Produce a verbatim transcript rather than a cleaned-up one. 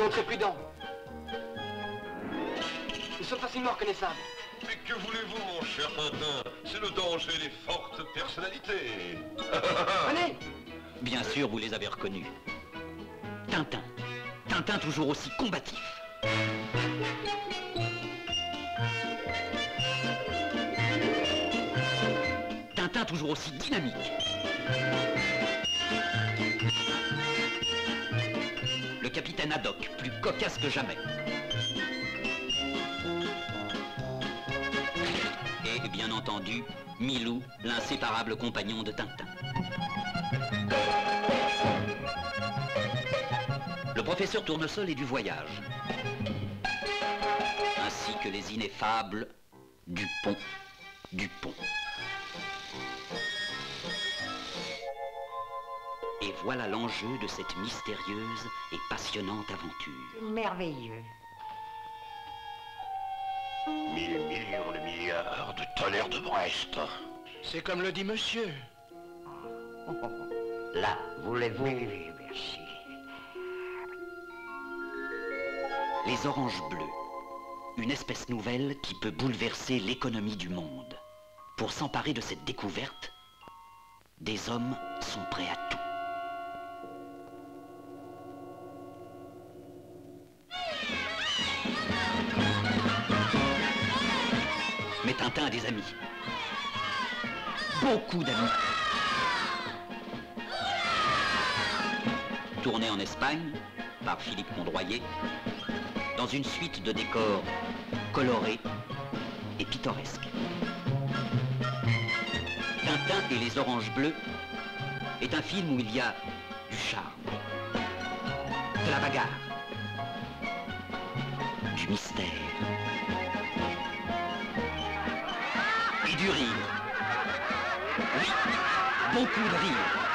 donc très prudents. Ils sont facilement reconnaissables. Mais que voulez-vous, mon cher Tintin? C'est le danger des fortes personnalités. Venez! Bien sûr, vous les avez reconnus. Tintin. Tintin toujours aussi combatif. Tintin toujours aussi dynamique. Le capitaine Haddock, plus cocasse que jamais. Et bien entendu, Milou, l'inséparable compagnon de Tintin. Le professeur Tournesol est du voyage, ainsi que les ineffables Dupont, Dupont. Et voilà l'enjeu de cette mystérieuse et passionnante aventure. Merveilleux. Mille millions de milliards de tonnerres de Brest. C'est comme le dit monsieur. Là, voulez-vous... Oui, oui, merci. Les oranges bleues, une espèce nouvelle qui peut bouleverser l'économie du monde. Pour s'emparer de cette découverte, des hommes sont prêts à tout. Mais Tintin a des amis. Beaucoup d'amis. Tourné en Espagne par Philippe Condroyer, dans une suite de décors colorés et pittoresques. Tintin et les Oranges Bleues est un film où il y a du charme, de la bagarre, du mystère et du rire. Oui, beaucoup de rire.